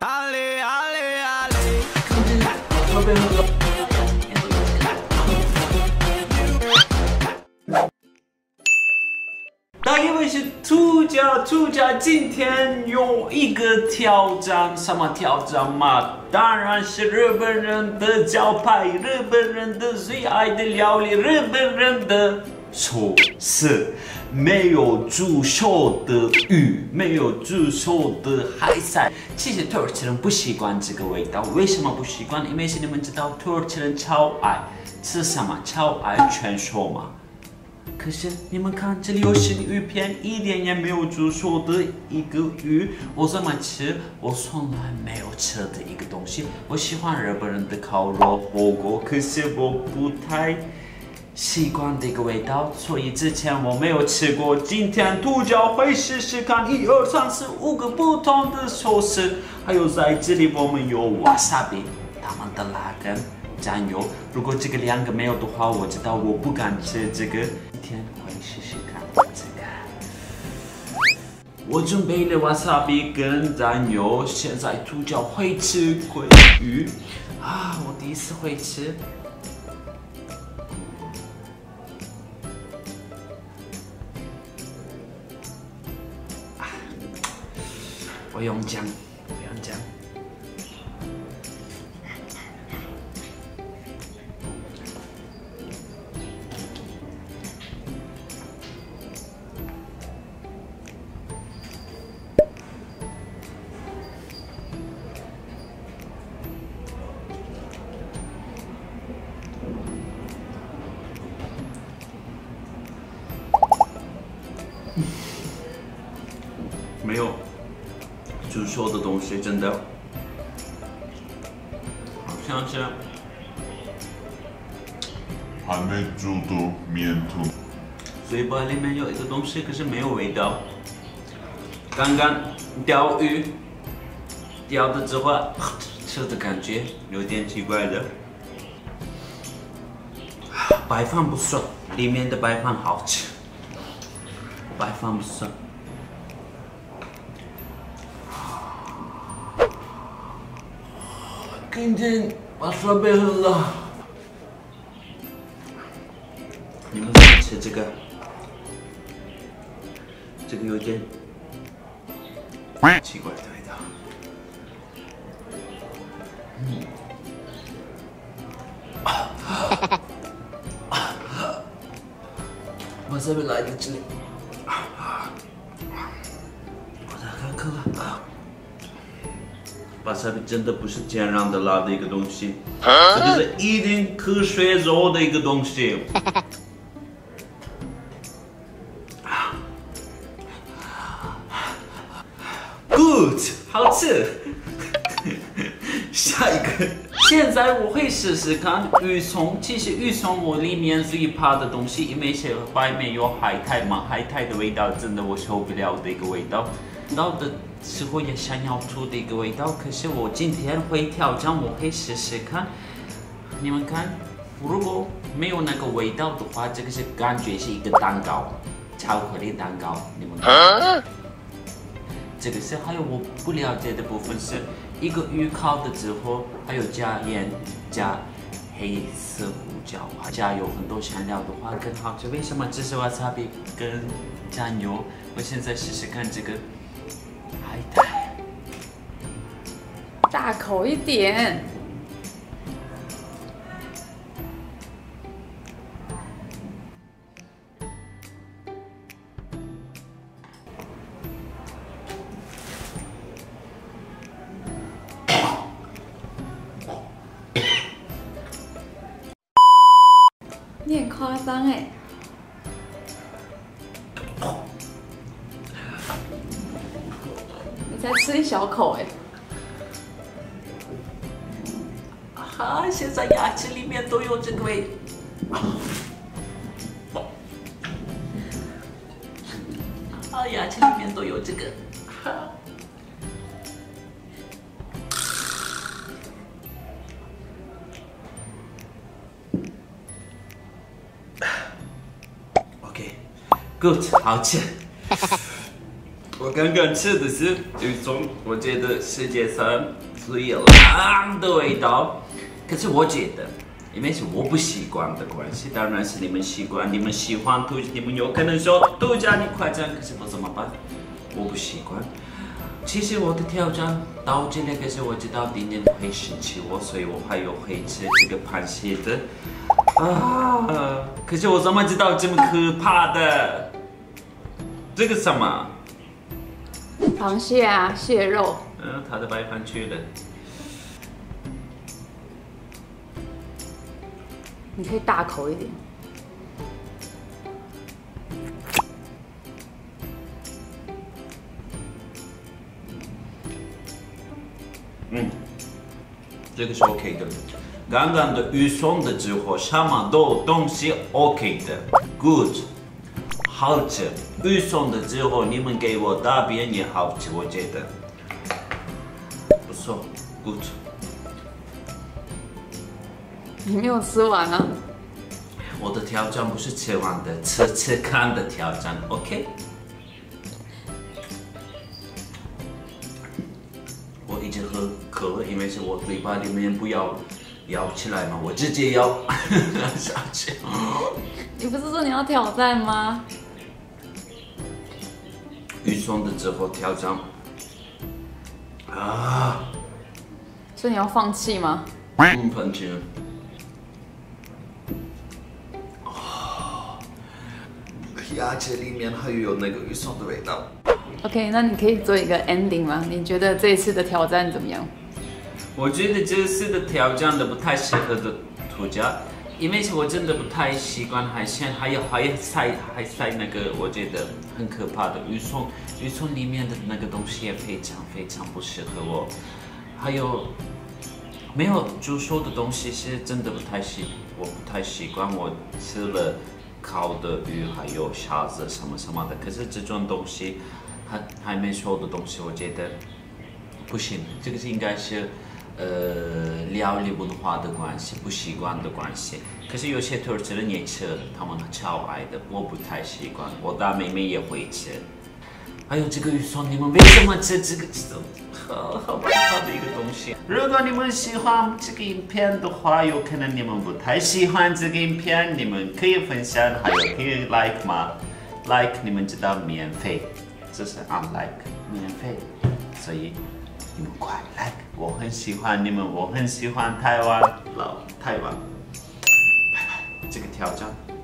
阿里阿里阿里。 大家好，我是兔家，今天有一个挑战，什么挑战嘛？当然是日本人的招牌，日本人的最爱的料理，日本人的寿司。没有煮熟的鱼，没有煮熟的海菜。其实土耳其人不习惯这个味道，为什么不习惯？因为是你们知道土耳其人超爱吃什么？超爱全熟嘛。可是你们看，这里有生鱼片，一点也没有煮熟的一个鱼，我怎么吃？我从来没有吃的一个东西。我喜欢日本人的烤肉火锅，可是我不太习惯这个味道，所以之前我没有吃过。今天兔脚会试试看1、2、3、4、5个不同的寿司，还有在这里我们有 wasabi， 他们的辣跟酱油。如果这个2个没有的话，我知道我不敢吃这个。今天会试试看这个。我准备了 wasabi 跟酱油，现在兔脚会吃鲑鱼啊，我第一次会吃。我用姜，没有煮熟的东西，真的好像是还没煮的面团， 嘴巴里面有一个东西，可是没有味道。刚刚钓鱼钓的之后吃的感觉有点奇怪的。白饭不错，里面的白饭好吃，白饭不错。今天我准备很了，你们怎么吃这个？这个有点奇怪的味道。我这边来的这里，我在喝可乐。wasabi 真的不是天然的辣的一个东西，这个是一定科学做的一个东西。Good， 好吃。下一个，现在我会试试看鱼松。其实鱼松我里面最怕的东西，因为是外面有海苔嘛，海苔的味道真的我受不了的一个味道。到的时候也想要吐的一个味道，可是我今天会挑战，我会试试看。你们看，如果没有那个味道的话，这个是感觉是一个蛋糕，巧克力蛋糕。你们看，这个是还有我不了解的部分是一个鱼烤的之后，还有加盐、加黑色胡椒，加有很多香料的话更好吃。为什么？这是 wasabi 跟酱油。我现在试试看这个。海苔， 大口一点。你很夸张哎。才吃一小口哎！ 啊，现在牙齿里面都有这个味。啊，牙齿里面都有这个。OK，Good， 好吃。我刚刚吃的是一种我觉得世界上最烂的味道，可是我觉得。因为是我不习惯的关系，当然是你们习惯，你们喜欢度假，你们有可能说度假你快乐，可是我怎么办？我不习惯。其实我的挑战到这里，可是我知道敌人会生气我，所以我还有会吃这个螃蟹的啊。可是我怎么知道这么可怕的？这个什么？ 螃蟹啊，蟹肉。 它的白饭去了。 你可以大口一点。 这个是 OK 的。刚刚的预算的之后，什么都东西 OK 的 ，good， 好吃。预算的之后，你们给我大便也好吃，我觉得不错 ，good。 你没有吃完啊？ 我的挑战不是吃完的，吃看的挑战 ，OK？ 我一直喝可乐，因为是我嘴巴里面不要咬起来嘛，我直接咬下去。 你不是说你要挑战吗？ 预算的之后挑战啊！ 所以你要放弃吗？ 放弃了。牙齿里面还有那个预算的味道。 OK， 那你可以做一个 ending 吗？你觉得这一次的挑战怎么样？ 我觉得这次的挑战的不太适合的度假，因为我真的不太习惯海鲜，还塞那个我觉得很可怕的鱼松，鱼松里面的那个东西也非常不适合我，还有没有煮熟的东西是真的我不太习惯，我吃了烤的鱼还有虾子什么的，可是这种东西还没熟的东西，我觉得不行，这个是应该是料理文化的关系，不习惯的关系。可是有些土耳其人也吃，他们超爱的，我不太习惯，我大妹妹也会吃。还有这个鱼松，你们为什么吃这个？好可怕的一个东西。如果你们喜欢这个影片的话，有可能你们不太喜欢这个影片，你们可以分享，还有可以 like 吗 ？like 你们知道免费，这是 unlike 免费，所以你们快 like， 我很喜欢你们，我很喜欢台湾，老台湾，拜拜，这个挑战。